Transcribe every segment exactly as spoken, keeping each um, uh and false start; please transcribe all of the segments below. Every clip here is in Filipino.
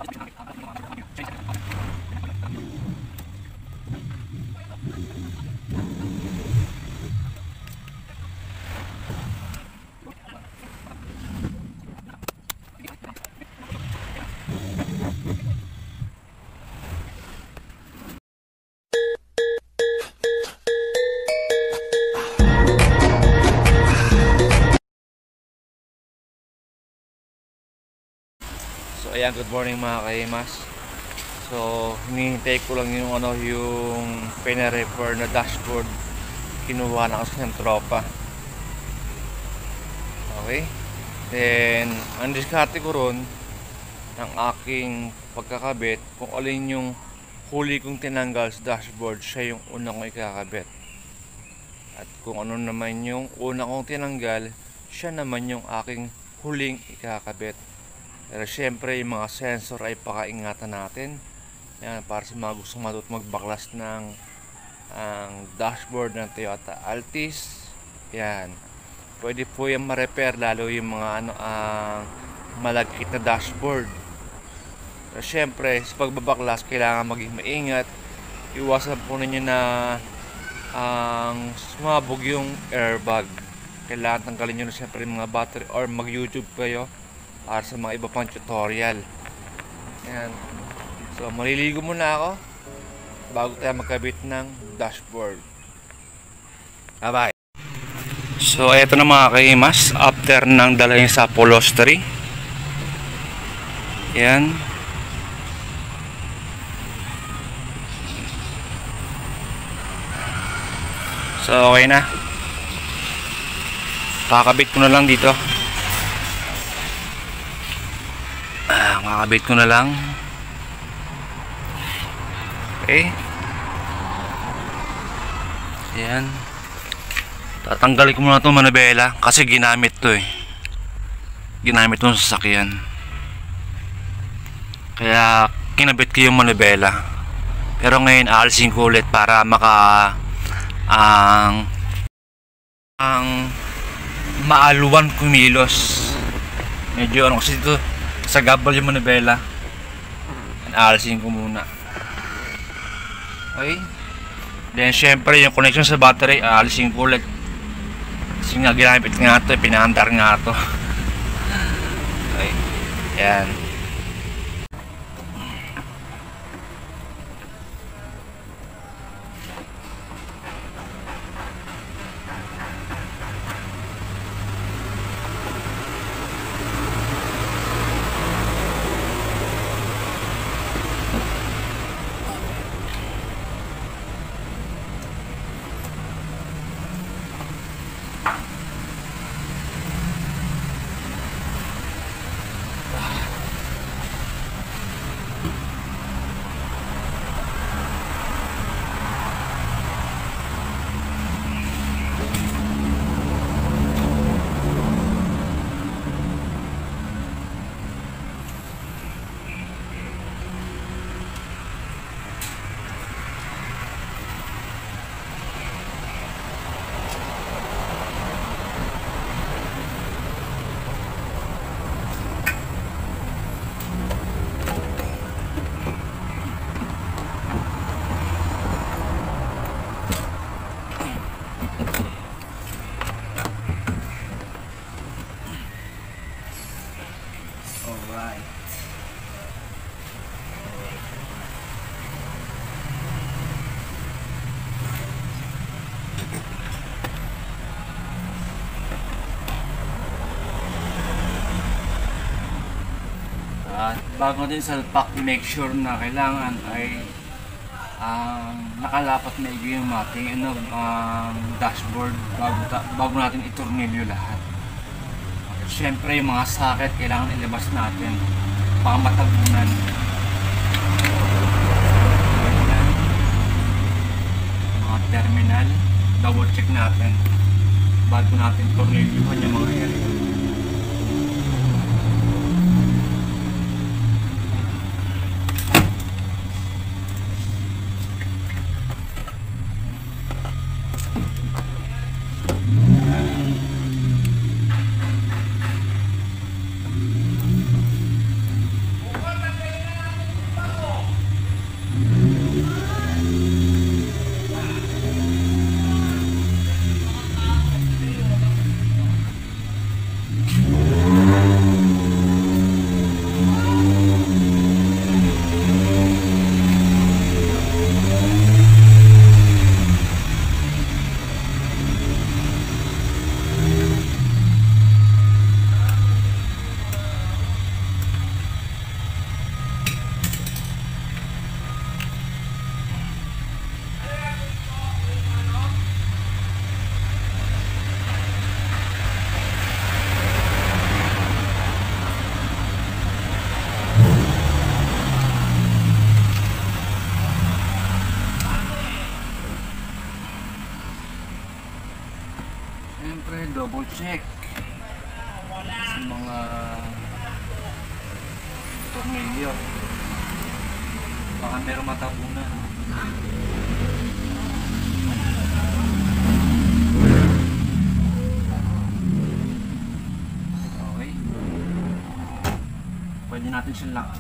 So ayan, good morning mga kaimas. So hinihintay ko lang yung ano, yung pina-repair na dashboard. Kinuha na kasi ng tropa. Okay. Then ang diskarte ko ron ng aking pagkakabit, kung alin yung huli kong tinanggal sa dashboard, siya yung una kong ikakabit. At kung ano naman yung una kong tinanggal, siya naman yung aking huling ikakabit. Pero syempre yung mga sensor ay pakaingatan natin. Yan, para sa mga gustong matut magbaklas ng ang dashboard ng Toyota Altis. Yan. Pwede po yung ma-repair, lalo yung mga ano ang malagkit na dashboard. Pero syempre sa pagbabaklas kailangan maging maingat. Iwasan po ninyo na ang sumabog yung airbag. Kailangan tanggalin nyo na syempre yung mga battery, or mag-YouTube kayo para sa mga iba pang tutorial. Ayan. So maliligo muna ako bago tayo magkabit ng dashboard. Bye bye. So eto na mga kaimas, after ng dalhin sa upholstery. Ayan. So okay na. Kakabit ko na lang dito. Ah, makakabit ko na lang. Okay. Ayan. Tatanggalin ko muna itong manibela kasi ginamit to eh. Ginamit itong sasakyan. Kaya kinabit ko yung manibela. Pero ngayon aalisin ko ulit para maka ang ang maaluwan kumilos. Medyo ano kasi dito sa gabal yung manibela. Aalisin ko muna. Okay. Then syempre yung connection sa battery aalisin ko ulit. Kasi nga ginamit nga ito, pinaandar nga ito. Okay. Yan. Alright. At bago din salpak, make sure na kailangan ay um, nakalapat na yung mating ano, um, dashboard bago, bago natin itornilyo lahat. Siyempre yung mga socket kailangan ilabas natin para matabunan. Mga terminal, double check natin bago natin tornilyohan yung mga area. Siyempre, double check sa mga tornilyo. Baka meron matabunan. Okay. Pwede natin siyang lock.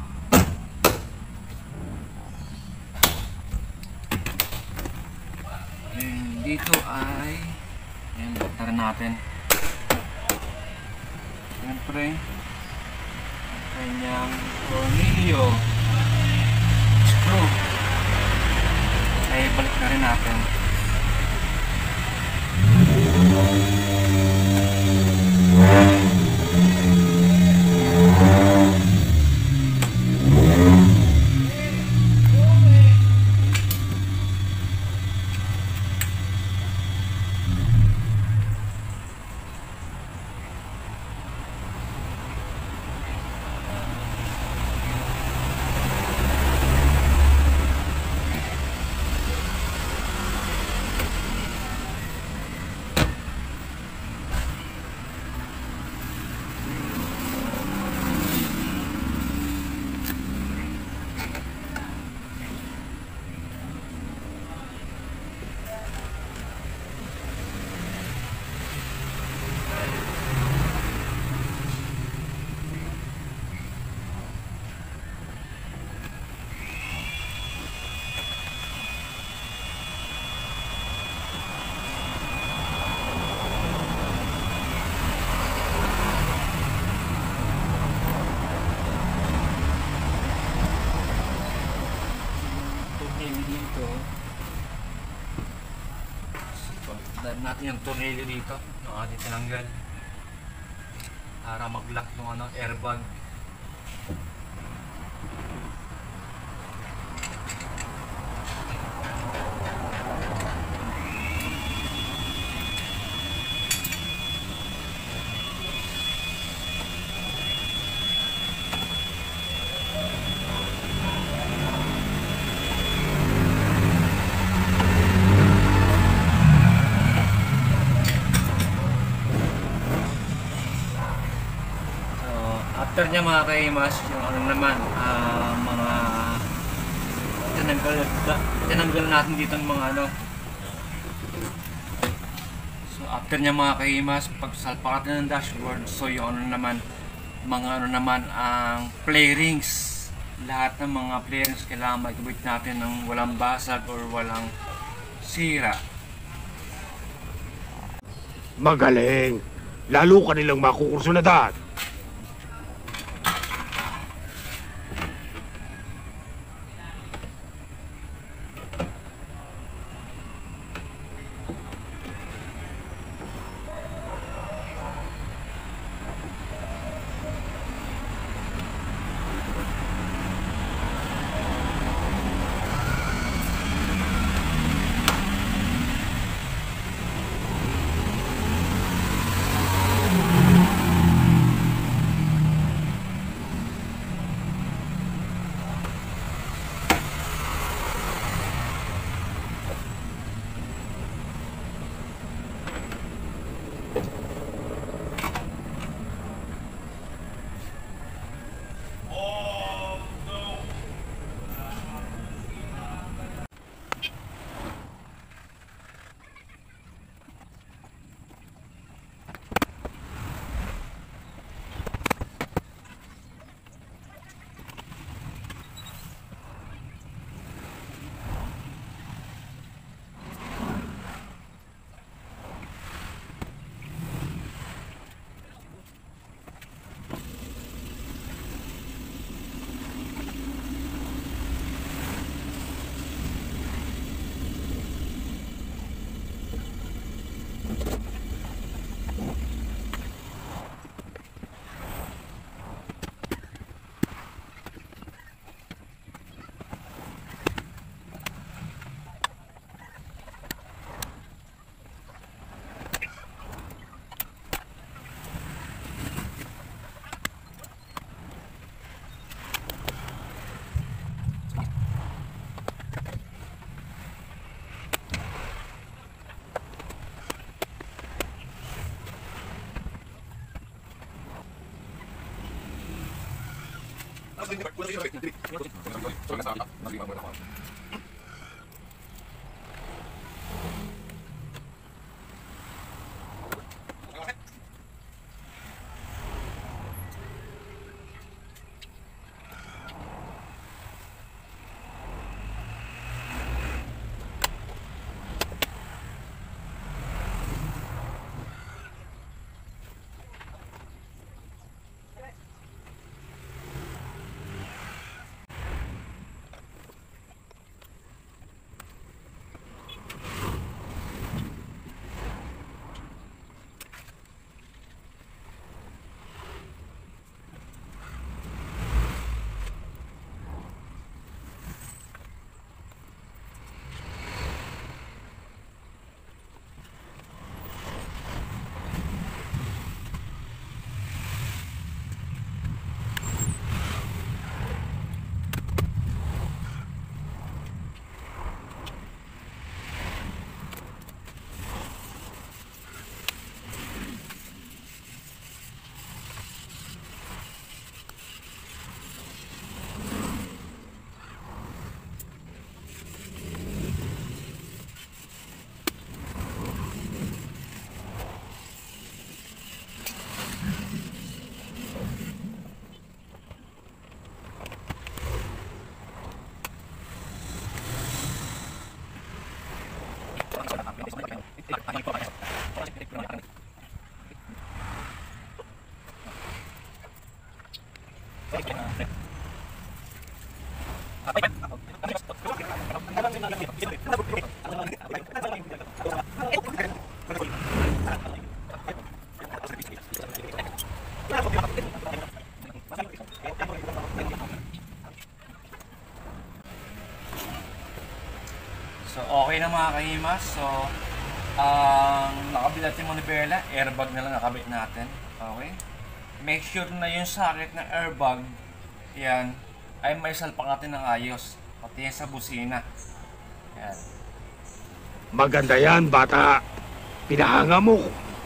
And dito ay ayan, buktar natin. Siyempre, kanyang tornilyo, screw, ay balik na rin natin. Dito dahil natin yung tornilyo dito yung ating tinanggal para mag-lock ng ano, airbag. After niya mga kaimas, yung ano naman, uh, mga tinanggal, tinanggal natin dito ng mga ano. So after niya mga kaimas, pagsalpak natin ng dashboard, so yung ano naman, mga ano naman ang play rings. Lahat ng mga play rings kailangan magkabit natin ng walang basag or walang sira. Magaling! Lalo ka nilang makukursunadaan. So okay na mga kahimas. So ang nakabit natin manibela, airbag na lang nakabit natin. Okay? Make sure na yung socket ng airbag yan ay may salpak natin ng ayos. Pati yan sa busina. Yan. Maganda yan, bata. Pinahanga mo.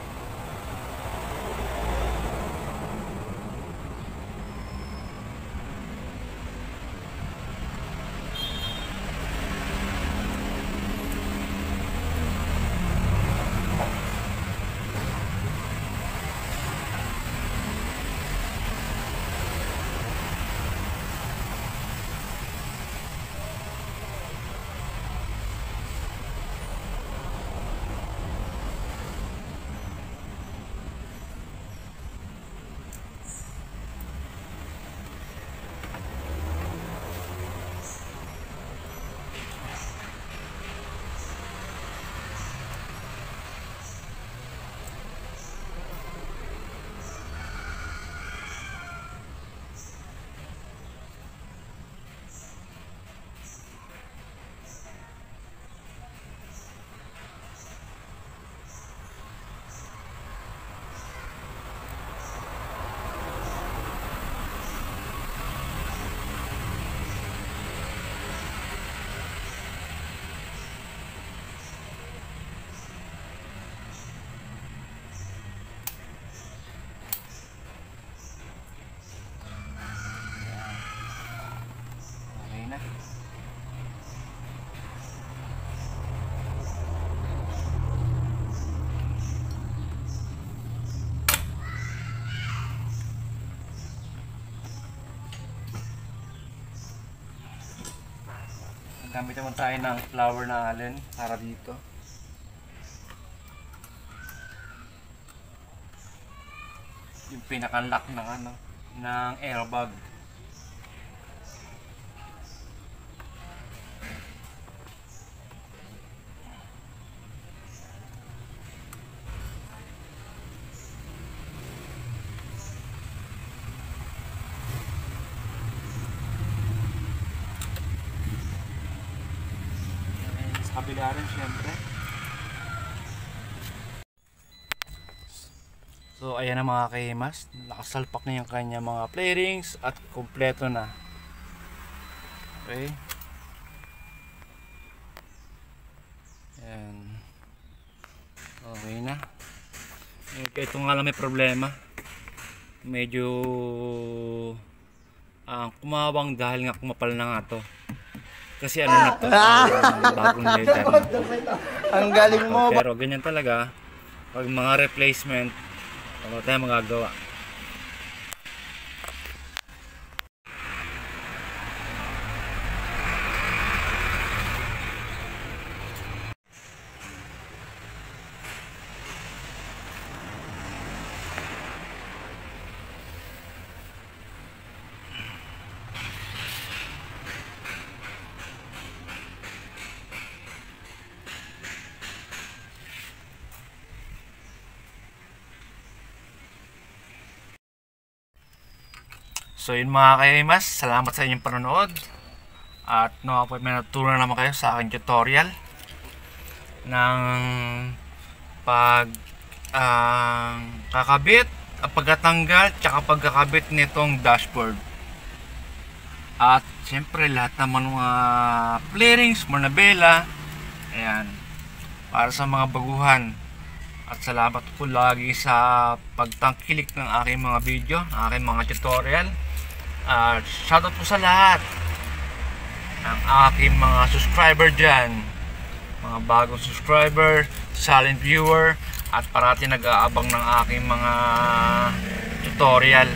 Gamit naman tayo ng flower na allen para dito. Yung pinaka-lock ng ano, ng airbag. Kabila rin syempre. So ayan na mga kahimas, nakasalpak na yung kanya mga play rings at kompleto na. Okay. Ayan. Okay na. Ito nga lang may problema. Medyo ah, kumawang dahil nga kumapal na nga to. Kasi ano na to, um, bagong leather na. Ang galing mo. Pero ganyan talaga, pag mga replacement, wala tayong magagawa. So yun mga kaimas, salamat sa inyong panonood. At no, po may natutunan naman kayo sa aking tutorial ng pag uh, kakabit, pagkatanggal, tsaka pagkakabit nitong dashboard. At siyempre lahat naman mga flarings, manabela, ayan, para sa mga baguhan. At salamat po lagi sa pagtangkilik ng aking mga video, ng aking mga tutorial. At uh, shoutout po sa lahat ng aking mga subscriber dyan, mga bagong subscriber, silent viewer, at parati nag-aabang ng aking mga tutorial.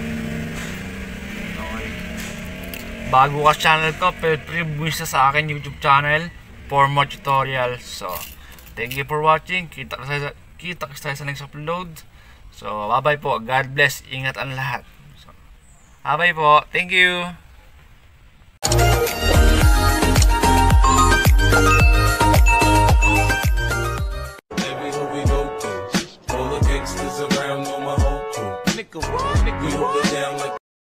Okay. Bago ka channel ko, pwede bumisa sa akin YouTube channel for more tutorials. So thank you for watching. Kita ka kita ka sa next upload. So bye bye po, God bless, ingat ang lahat. So, bye bye po, thank you. Everywhere we go to, all the gangsters around know my whole crew. Nigga, nigga, we hold it down like